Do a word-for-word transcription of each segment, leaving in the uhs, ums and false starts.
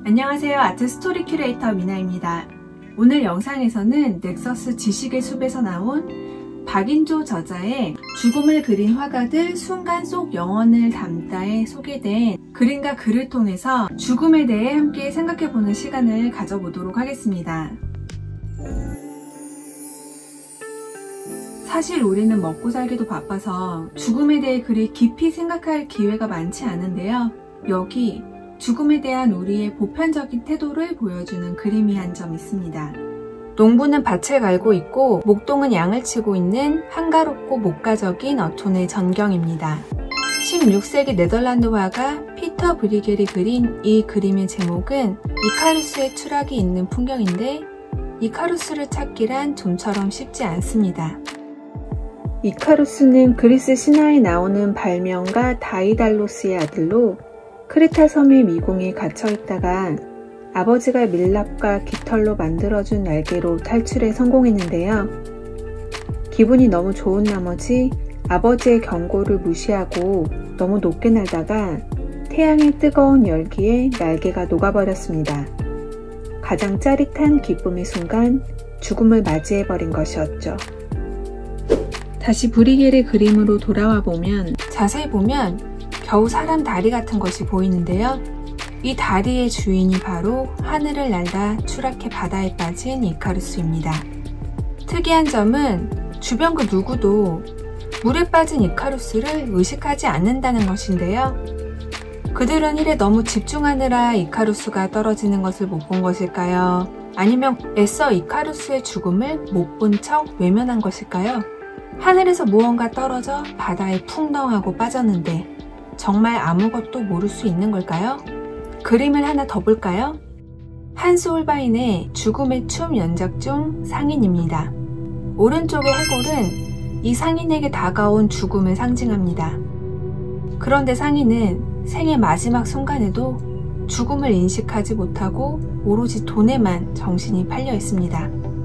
안녕하세요. 아트 스토리 큐레이터 미나입니다. 오늘 영상에서는 넥서스 지식의 숲에서 나온 박인조 저자의 죽음을 그린 화가들 순간 속 영혼을 담다에 소개된 그림과 글을 통해서 죽음에 대해 함께 생각해보는 시간을 가져보도록 하겠습니다. 사실 우리는 먹고 살기도 바빠서 죽음에 대해 그리 깊이 생각할 기회가 많지 않은데요. 여기 죽음에 대한 우리의 보편적인 태도를 보여주는 그림이 한 점 있습니다. 농부는 밭을 갈고 있고 목동은 양을 치고 있는 한가롭고 목가적인 어촌의 전경입니다. 십육 세기 네덜란드 화가 피터 브리겔이 그린 이 그림의 제목은 이카루스의 추락이 있는 풍경인데 이카루스를 찾기란 좀처럼 쉽지 않습니다. 이카루스는 그리스 신화에 나오는 발명가 다이달로스의 아들로 크레타 섬의 미궁에 갇혀있다가 아버지가 밀랍과 깃털로 만들어준 날개로 탈출에 성공했는데요. 기분이 너무 좋은 나머지 아버지의 경고를 무시하고 너무 높게 날다가 태양의 뜨거운 열기에 날개가 녹아버렸습니다. 가장 짜릿한 기쁨의 순간 죽음을 맞이해버린 것이었죠. 다시 브리겔의 그림으로 돌아와 보면 자세히 보면 겨우 사람 다리 같은 것이 보이는데요. 이 다리의 주인이 바로 하늘을 날다 추락해 바다에 빠진 이카루스입니다. 특이한 점은 주변 그 누구도 물에 빠진 이카루스를 의식하지 않는다는 것인데요. 그들은 일에 너무 집중하느라 이카루스가 떨어지는 것을 못 본 것일까요? 아니면 애써 이카루스의 죽음을 못 본 척 외면한 것일까요? 하늘에서 무언가 떨어져 바다에 풍덩하고 빠졌는데 정말 아무것도 모를 수 있는 걸까요? 그림을 하나 더 볼까요? 한스 홀바인의 죽음의 춤 연작 중 상인입니다. 오른쪽의 해골은 이 상인에게 다가온 죽음을 상징합니다. 그런데 상인은 생의 마지막 순간에도 죽음을 인식하지 못하고 오로지 돈에만 정신이 팔려 있습니다.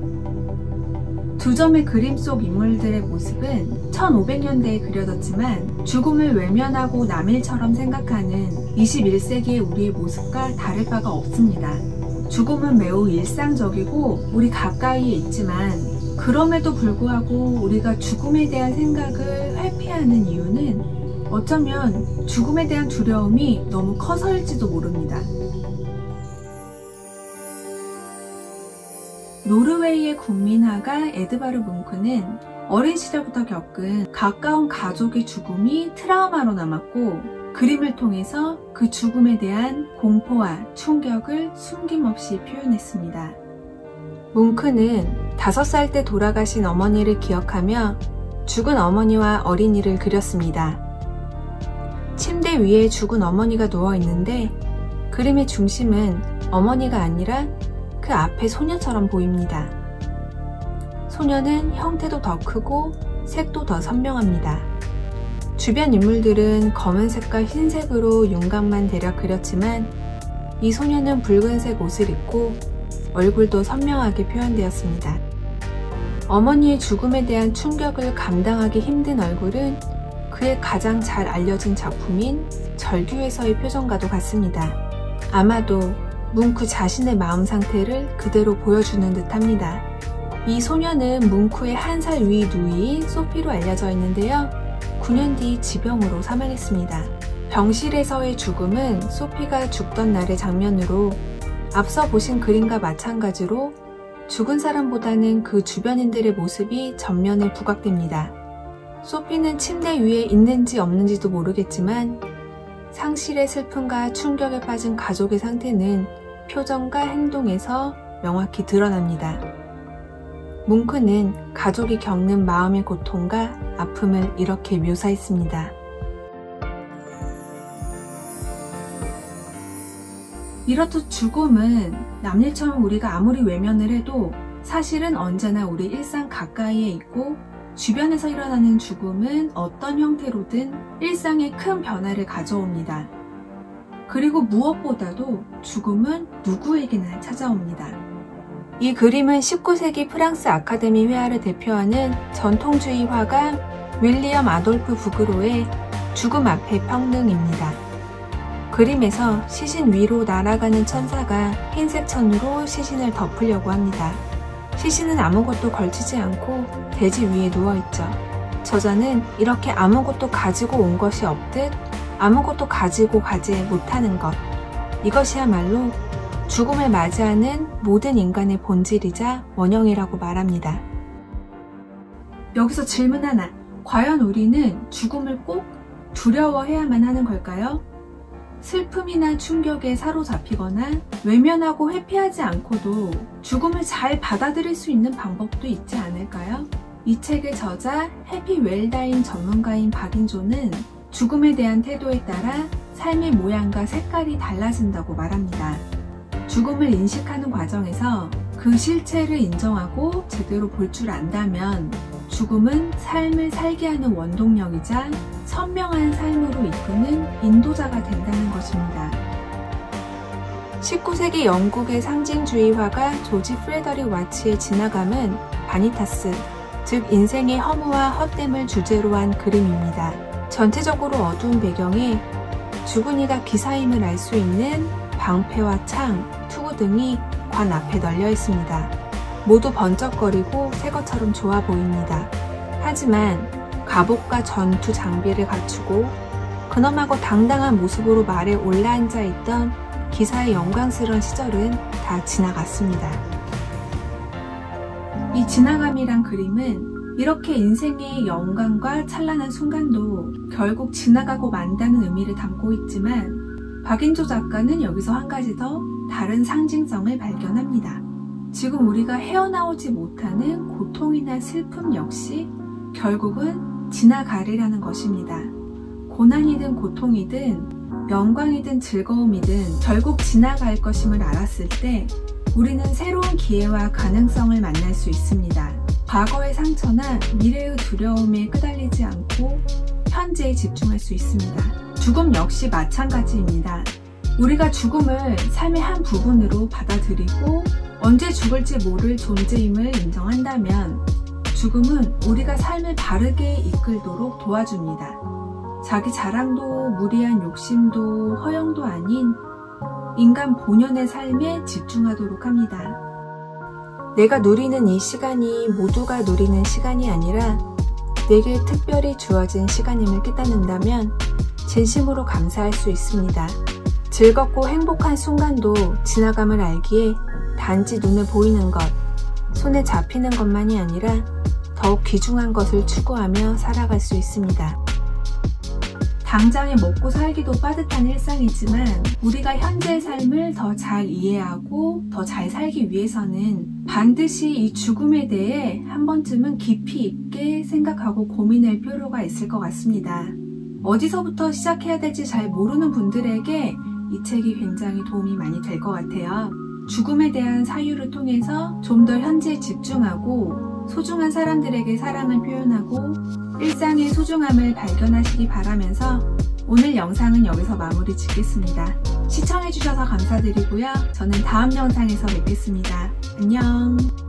두 점의 그림 속 인물들의 모습은 천오백 년대에 그려졌지만 죽음을 외면하고 남일처럼 생각하는 이십일 세기의 우리의 모습과 다를 바가 없습니다. 죽음은 매우 일상적이고 우리 가까이에 있지만 그럼에도 불구하고 우리가 죽음에 대한 생각을 회피하는 이유는 어쩌면 죽음에 대한 두려움이 너무 커서일지도 모릅니다. 노르웨이의 국민화가 에드바르 뭉크는 어린 시절부터 겪은 가까운 가족의 죽음이 트라우마로 남았고 그림을 통해서 그 죽음에 대한 공포와 충격을 숨김없이 표현했습니다. 뭉크는 다섯 살 때 돌아가신 어머니를 기억하며 죽은 어머니와 어린이를 그렸습니다. 침대 위에 죽은 어머니가 누워있는데 그림의 중심은 어머니가 아니라 그 앞에 소녀처럼 보입니다. 소녀는 형태도 더 크고 색도 더 선명합니다. 주변 인물들은 검은색과 흰색으로 윤곽만 대략 그렸지만 이 소녀는 붉은색 옷을 입고 얼굴도 선명하게 표현되었습니다. 어머니의 죽음에 대한 충격을 감당하기 힘든 얼굴은 그의 가장 잘 알려진 작품인 절규에서의 표정과도 같습니다. 아마도 뭉크 자신의 마음 상태를 그대로 보여주는 듯합니다. 이 소녀는 뭉크의 한 살 위 누이인 소피로 알려져 있는데요. 구 년 뒤 지병으로 사망했습니다. 병실에서의 죽음은 소피가 죽던 날의 장면으로 앞서 보신 그림과 마찬가지로 죽은 사람보다는 그 주변인들의 모습이 전면에 부각됩니다. 소피는 침대 위에 있는지 없는지도 모르겠지만 상실의 슬픔과 충격에 빠진 가족의 상태는 표정과 행동에서 명확히 드러납니다. 뭉크는 가족이 겪는 마음의 고통과 아픔을 이렇게 묘사했습니다. 이렇듯 죽음은 남일처럼 우리가 아무리 외면을 해도 사실은 언제나 우리 일상 가까이에 있고 주변에서 일어나는 죽음은 어떤 형태로든 일상에 큰 변화를 가져옵니다. 그리고 무엇보다도 죽음은 누구에게나 찾아옵니다. 이 그림은 십구 세기 프랑스 아카데미 회화를 대표하는 전통주의 화가 윌리엄 아돌프 부그로의 죽음 앞의 평등입니다. 그림에서 시신 위로 날아가는 천사가 흰색 천으로 시신을 덮으려고 합니다. 시신은 아무것도 걸치지 않고 대지 위에 누워있죠. 저자는 이렇게 아무것도 가지고 온 것이 없듯 아무것도 가지고 가지 못하는 것, 이것이야말로 죽음을 맞이하는 모든 인간의 본질이자 원형이라고 말합니다. 여기서 질문 하나. 과연 우리는 죽음을 꼭 두려워해야만 하는 걸까요? 슬픔이나 충격에 사로잡히거나 외면하고 회피하지 않고도 죽음을 잘 받아들일 수 있는 방법도 있지 않을까요? 이 책의 저자 해피 웰다잉 전문가인 박인조는 죽음에 대한 태도에 따라 삶의 모양과 색깔이 달라진다고 말합니다. 죽음을 인식하는 과정에서 그 실체를 인정하고 제대로 볼 줄 안다면 죽음은 삶을 살게 하는 원동력이자 선명한 삶으로 이끄는 인도자가 된다는 것입니다. 십구 세기 영국의 상징주의 화가 조지 프레더릭 와츠의 지나감은 바니타스, 즉 인생의 허무와 헛됨을 주제로 한 그림입니다. 전체적으로 어두운 배경에 죽은 이가 기사임을 알 수 있는 방패와 창, 투구 등이 관 앞에 널려 있습니다. 모두 번쩍거리고 새 것처럼 좋아 보입니다. 하지만 갑옷과 전투 장비를 갖추고 근엄하고 당당한 모습으로 말에 올라앉아 있던 기사의 영광스러운 시절은 다 지나갔습니다. 이 지나감이란 그림은 이렇게 인생의 영광과 찬란한 순간도 결국 지나가고 만다는 의미를 담고 있지만 박인조 작가는 여기서 한 가지 더 다른 상징성을 발견합니다. 지금 우리가 헤어나오지 못하는 고통이나 슬픔 역시 결국은 지나가리라는 것입니다. 고난이든 고통이든 영광이든 즐거움이든 결국 지나갈 것임을 알았을 때 우리는 새로운 기회와 가능성을 만날 수 있습니다. 과거의 상처나 미래의 두려움에 끄달리지 않고 현재에 집중할 수 있습니다. 죽음 역시 마찬가지입니다. 우리가 죽음을 삶의 한 부분으로 받아들이고 언제 죽을지 모를 존재임을 인정한다면 죽음은 우리가 삶을 바르게 이끌도록 도와줍니다. 자기 자랑도 무리한 욕심도 허영도 아닌 인간 본연의 삶에 집중하도록 합니다. 내가 누리는 이 시간이 모두가 누리는 시간이 아니라 내게 특별히 주어진 시간임을 깨닫는다면 진심으로 감사할 수 있습니다. 즐겁고 행복한 순간도 지나감을 알기에 단지 눈에 보이는 것, 손에 잡히는 것만이 아니라 더욱 귀중한 것을 추구하며 살아갈 수 있습니다. 당장에 먹고 살기도 빠듯한 일상이지만 우리가 현재의 삶을 더 잘 이해하고 더 잘 살기 위해서는 반드시 이 죽음에 대해 한 번쯤은 깊이 있게 생각하고 고민할 필요가 있을 것 같습니다. 어디서부터 시작해야 될지 잘 모르는 분들에게 이 책이 굉장히 도움이 많이 될 것 같아요. 죽음에 대한 사유를 통해서 좀 더 현재에 집중하고 소중한 사람들에게 사랑을 표현하고 일상의 소중함을 발견하시기 바라면서 오늘 영상은 여기서 마무리 짓겠습니다. 시청해주셔서 감사드리고요. 저는 다음 영상에서 뵙겠습니다. 안녕.